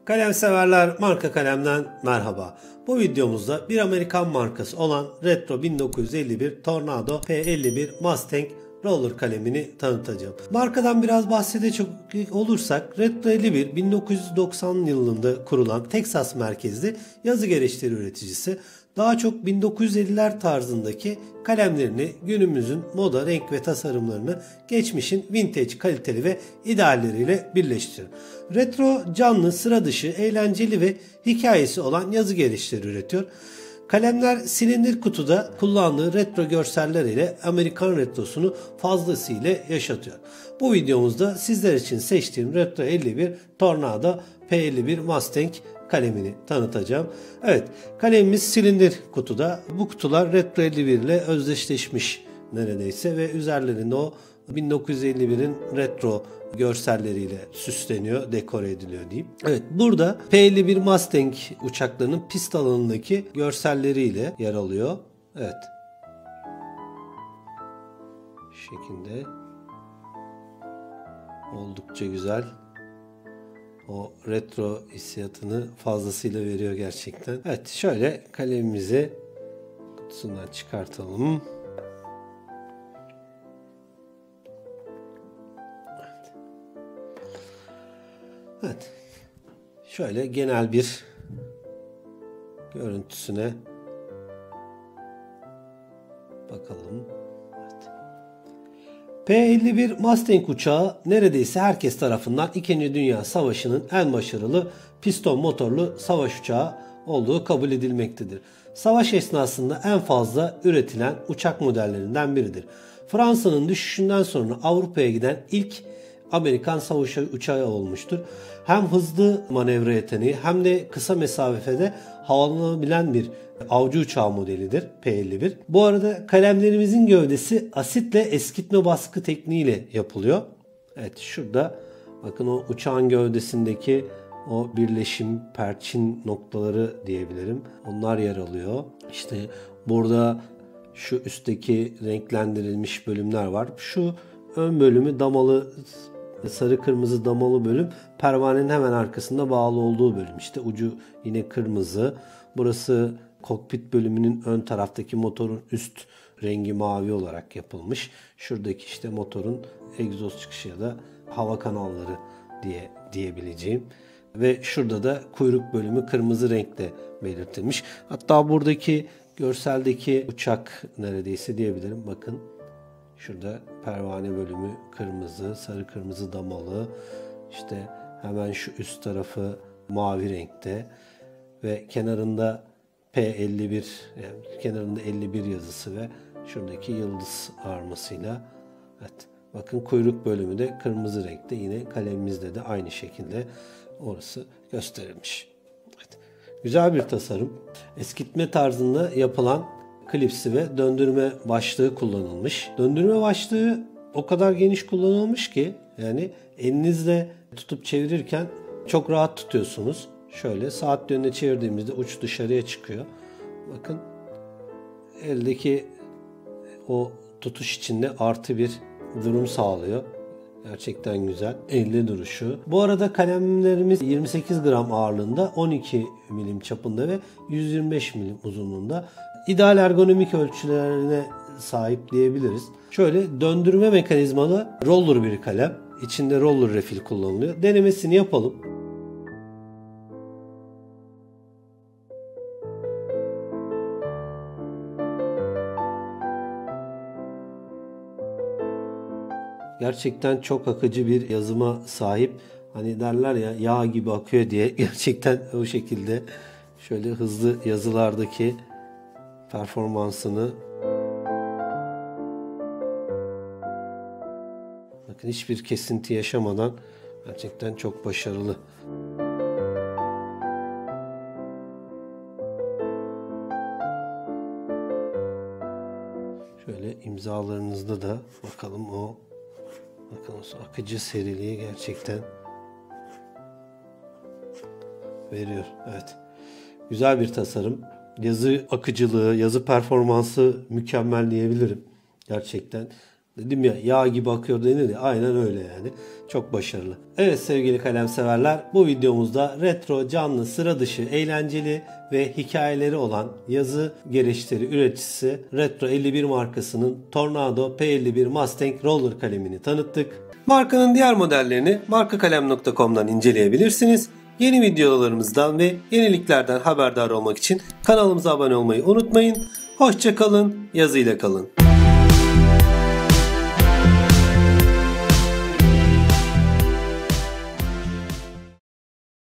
Kalem severler, marka kalemden merhaba. Bu videomuzda bir Amerikan markası olan Retro 1951 Tornado P51 Mustang roller kalemini tanıtacağım. Markadan biraz bahsedecek olursak Retro 51 1990 yılında kurulan Texas merkezli yazı gereçleri üreticisi. Daha çok 1950'ler tarzındaki kalemlerini günümüzün moda, renk ve tasarımlarını geçmişin vintage, kaliteli ve idealleriyle birleştiriyor. Retro, canlı, sıra dışı, eğlenceli ve hikayesi olan yazı gereçleri üretiyor. Kalemler silindir kutuda kullandığı retro görseller ile Amerikan retrosunu fazlasıyla yaşatıyor. Bu videomuzda sizler için seçtiğim Retro 51 Tornado P51 Mustang kalemini tanıtacağım. Evet, kalemimiz silindir kutuda. Bu kutular Retro 51 ile özdeşleşmiş neredeyse ve üzerlerinde o 1951'in retro görselleriyle süsleniyor, dekore ediliyor diyeyim. Evet, burada P51 Mustang uçaklarının pist alanındaki görselleriyle yer alıyor. Evet. Bu şekilde oldukça güzel. O retro hissiyatını fazlasıyla veriyor gerçekten. Evet, şöyle kalemimizi kutusundan çıkartalım. Evet. Şöyle genel bir görüntüsüne bakalım. Evet. P51 Mustang uçağı neredeyse herkes tarafından 2. Dünya Savaşı'nın en başarılı piston motorlu savaş uçağı olduğu kabul edilmektedir. Savaş esnasında en fazla üretilen uçak modellerinden biridir. Fransa'nın düşüşünden sonra Avrupa'ya giden ilk Amerikan savaş uçağı olmuştur. Hem hızlı manevra yeteneği hem de kısa mesafede havalanabilen bir avcı uçağı modelidir P51. Bu arada kalemlerimizin gövdesi asitle eskitme baskı tekniğiyle yapılıyor. Evet, şurada bakın o uçağın gövdesindeki o birleşim, perçin noktaları diyebilirim. Onlar yer alıyor. İşte burada şu üstteki renklendirilmiş bölümler var. Şu ön bölümü damalı, sarı kırmızı damalı bölüm pervanenin hemen arkasında bağlı olduğu bölüm. İşte ucu yine kırmızı. Burası kokpit bölümünün ön taraftaki motorun üst rengi mavi olarak yapılmış. Şuradaki işte motorun egzoz çıkışı ya da hava kanalları diyebileceğim. Ve şurada da kuyruk bölümü kırmızı renkte belirtilmiş. Hatta buradaki görseldeki uçak neredeyse diyebilirim. Bakın şurada pervane bölümü kırmızı, sarı kırmızı damalı. İşte hemen şu üst tarafı mavi renkte ve kenarında P51, yani kenarında 51 yazısı ve şuradaki yıldız armasıyla. Evet, bakın kuyruk bölümü de kırmızı renkte, yine kalemimizde de aynı şekilde orası gösterilmiş. Evet, güzel bir tasarım. Eskitme tarzında yapılan klipsi ve döndürme başlığı kullanılmış. Döndürme başlığı o kadar geniş kullanılmış ki yani elinizle tutup çevirirken çok rahat tutuyorsunuz. Şöyle saat yönüne çevirdiğimizde uç dışarıya çıkıyor. Bakın eldeki o tutuş içinde artı bir durum sağlıyor. Gerçekten güzel. Elde duruşu. Bu arada kalemlerimiz 28 gram ağırlığında, 12 milim çapında ve 125 milim uzunluğunda. İdeal ergonomik ölçülerine sahip diyebiliriz. Şöyle döndürme mekanizmalı roller bir kalem. İçinde roller refil kullanılıyor. Denemesini yapalım. Gerçekten çok akıcı bir yazıma sahip. Hani derler ya, yağ gibi akıyor diye. Gerçekten o şekilde şöyle hızlı yazılardaki performansını, bakın hiçbir kesinti yaşamadan gerçekten çok başarılı. Şöyle imzalarınızda da bakalım bakın o akıcı seriliği gerçekten veriyor. Evet. Güzel bir tasarım. Yazı akıcılığı, yazı performansı mükemmel diyebilirim. Gerçekten Dedim ya, yağ gibi akıyor denir ya, aynen öyle yani. Çok başarılı. Evet sevgili kalem severler, bu videomuzda retro, canlı, sıra dışı, eğlenceli ve hikayeleri olan yazı gereçleri üreticisi Retro 51 markasının Tornado P51 Mustang Roller kalemini tanıttık. Markanın diğer modellerini markakalem.com'dan inceleyebilirsiniz. Yeni videolarımızdan ve yeniliklerden haberdar olmak için kanalımıza abone olmayı unutmayın. Hoşça kalın, yazıyla kalın.